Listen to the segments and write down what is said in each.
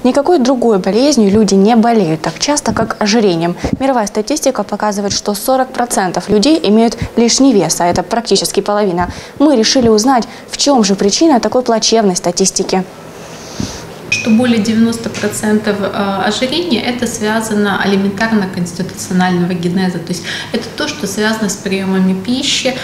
Никакой другой болезнью люди не болеют так часто, как ожирением. Мировая статистика показывает, что 40% людей имеют лишний вес, а это практически половина. Мы решили узнать, в чем же причина такой плачевной статистики. Что более 90% ожирения – это связано алиментарно-конституционального генеза. То есть это то, что связано с приемами пищи,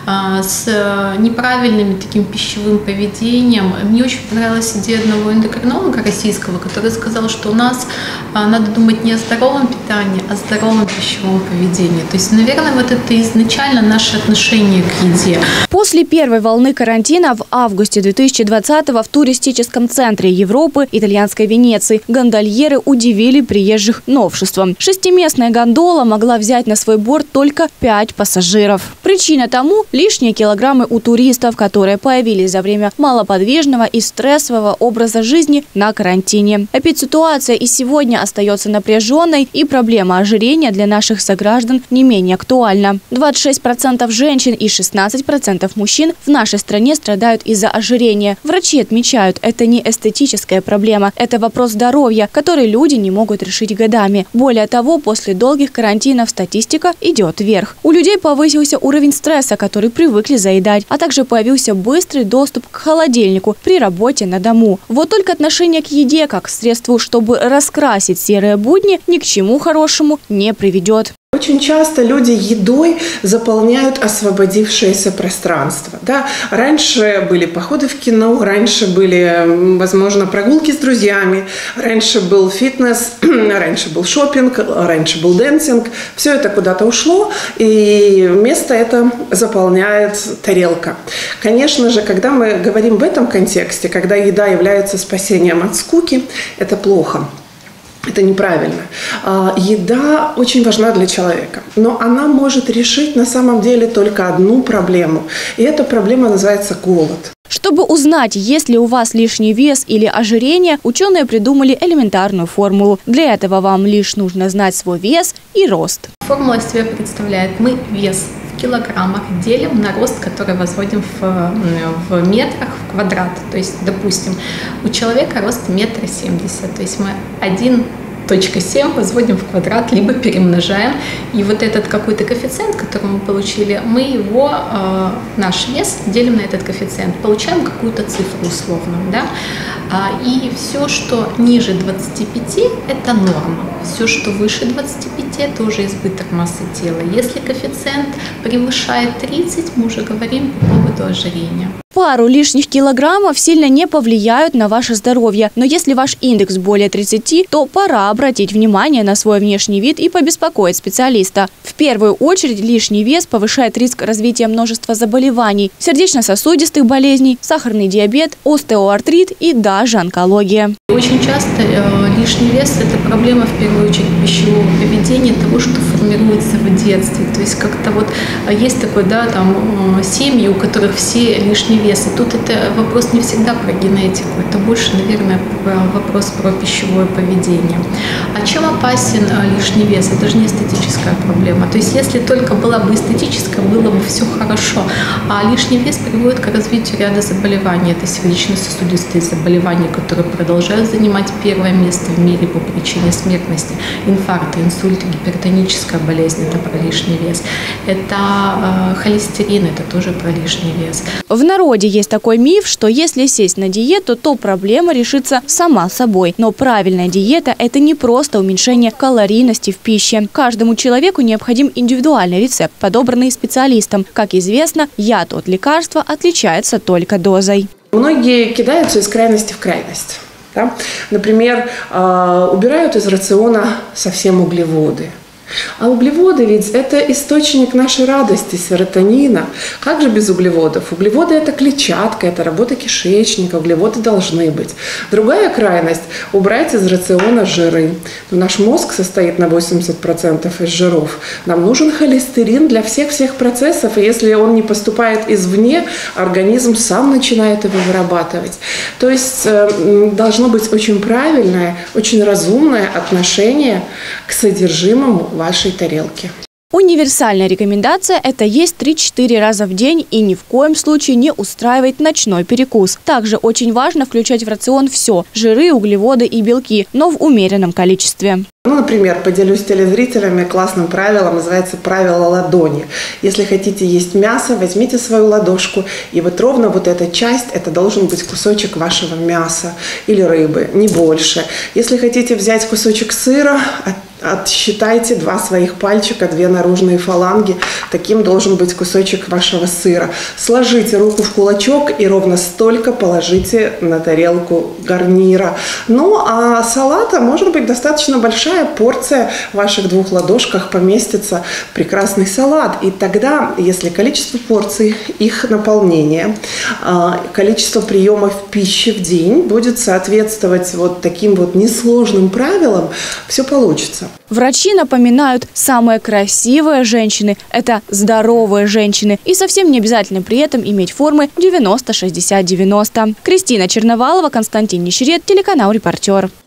с неправильным таким пищевым поведением. Мне очень понравилась идея одного эндокринолога российского, который сказал, что у нас надо думать не о здоровом питании, а о здоровом пищевом поведении. То есть, наверное, вот это изначально наше отношение к еде. После первой волны карантина в августе 2020-го в туристическом центре Европы итальянской Венеции гондольеры удивили приезжих новшеством. Шестиместная гондола могла взять на свой борт только 5 пассажиров. Причина тому – лишние килограммы у туристов, которые появились за время малоподвижного и стрессового образа жизни на карантине. Эпидситуация и сегодня остается напряженной, и проблема ожирения для наших сограждан не менее актуальна. 26% женщин и 16% мужчин в нашей стране страдают из-за ожирения. Врачи отмечают, это не эстетическая проблема, это вопрос здоровья, который люди не могут решить годами. Более того, после долгих карантинов статистика идет вверх. У людей повысился уровень стресса, который привыкли заедать, а также появился быстрый доступ к холодильнику при работе на дому. Вот только отношение к еде как к средству, чтобы раскрасить серые будни, ни к чему хорошему не приведет. Очень часто люди едой заполняют освободившееся пространство. Да? Раньше были походы в кино, раньше были, возможно, прогулки с друзьями, раньше был фитнес, раньше был шопинг, раньше был дэнсинг. Все это куда-то ушло, и место это заполняет тарелка. Конечно же, когда мы говорим в этом контексте, когда еда является спасением от скуки, это плохо. Это неправильно. Еда очень важна для человека, но она может решить на самом деле только одну проблему. И эта проблема называется голод. Чтобы узнать, есть ли у вас лишний вес или ожирение, ученые придумали элементарную формулу. Для этого вам лишь нужно знать свой вес и рост. Формула из себя представляет: мы вес в килограммах делим на рост, который возводим в метрах в квадрат. То есть, допустим, у человека рост 1,70 м. То есть мы 1,7 возводим в квадрат, либо перемножаем. И вот этот какой-то коэффициент, который мы получили, мы его, наш вес, делим на этот коэффициент. Получаем какую-то цифру условно. Да? И все, что ниже 25, это норма. Все, что выше 25, это уже избыток массы тела. Если коэффициент превышает 30, мы уже говорим по поводу ожирения. Пару лишних килограммов сильно не повлияют на ваше здоровье. Но если ваш индекс более 30, то пора обратить внимание на свой внешний вид и побеспокоить специалиста. В первую очередь лишний вес повышает риск развития множества заболеваний, сердечно-сосудистых болезней, сахарный диабет, остеоартрит и даже онкология. Очень часто лишний вес – это проблема в первую очередь пищевого поведения, того, что формируется в детстве. То есть как-то вот есть такой, да, там семьи, у которых все лишний вес. И тут это вопрос не всегда про генетику, это больше, наверное, вопрос про пищевое поведение. А чем опасен лишний вес? Это же не эстетическая проблема. То есть если только была бы эстетическая, было бы все хорошо. А лишний вес приводит к развитию ряда заболеваний. Это сердечно-сосудистые заболевания, которые продолжают занимать первое место в мире по причине смертности. Инфаркты, инсульты, гипертоническая болезнь – это про лишний вес. Это холестерин – это тоже про лишний вес. В народе есть такой миф, что если сесть на диету, то проблема решится сама собой. Но правильная диета – это не просто уменьшение калорийности в пище. Каждому человеку необходим индивидуальный рецепт, подобранный специалистом. Как известно, яд от лекарства отличается только дозой. Многие кидаются из крайности в крайность. Да? Например, убирают из рациона совсем углеводы. А углеводы ведь это источник нашей радости, серотонина. Как же без углеводов? Углеводы – это клетчатка, это работа кишечника, углеводы должны быть. Другая крайность – убрать из рациона жиры. Но наш мозг состоит на 80% из жиров. Нам нужен холестерин для всех процессов, и если он не поступает извне, организм сам начинает его вырабатывать. То есть должно быть очень правильное, очень разумное отношение к содержимому вашей тарелки. Универсальная рекомендация – это есть 3-4 раза в день и ни в коем случае не устраивать ночной перекус. Также очень важно включать в рацион все – жиры, углеводы и белки, но в умеренном количестве. Например, поделюсь с телезрителями классным правилом, называется правило ладони. Если хотите есть мясо, возьмите свою ладошку, и вот ровно вот эта часть, это должен быть кусочек вашего мяса или рыбы, не больше. Если хотите взять кусочек сыра, отсчитайте 2 своих пальчика, 2 наружные фаланги. Таким должен быть кусочек вашего сыра. Сложите руку в кулачок и ровно столько положите на тарелку гарнира. Ну, а салата может быть достаточно большая порция в ваших 2 ладошках поместится прекрасный салат. И тогда, если количество порций, их наполнение, количество приемов пищи в день будет соответствовать вот таким вот несложным правилам, все получится. Врачи напоминают, самые красивые женщины – это здоровые женщины. И совсем не обязательно при этом иметь формы 90-60-90. Кристина Черновалова, Константин Нищерет, телеканал «Репортер».